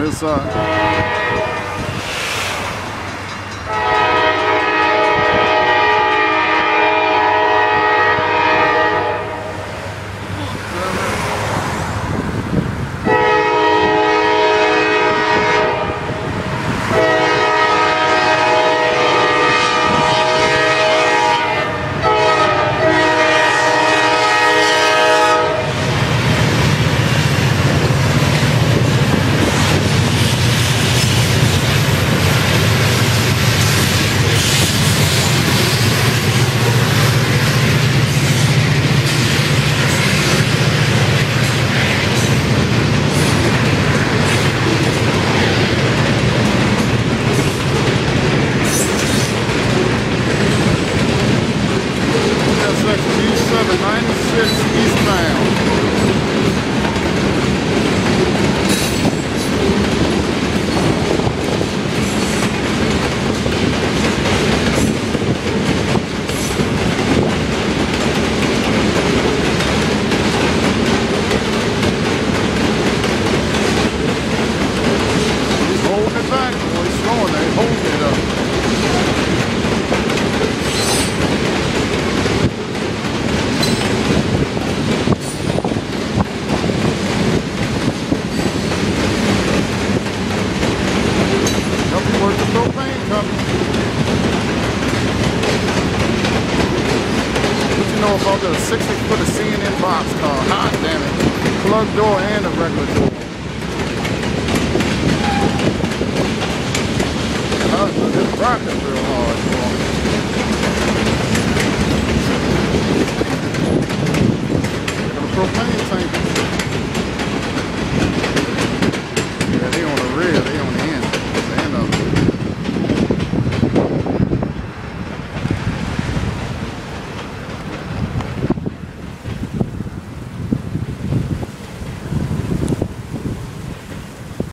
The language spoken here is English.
on his side. CSXD796 eastbound. He's holding it back, boy. He's slowing it, holding it up. Where's the propane coming? What you know about the 60-foot CNN box car? Hot damn it. Plug door and a regular door. It's rocking real hard, boy.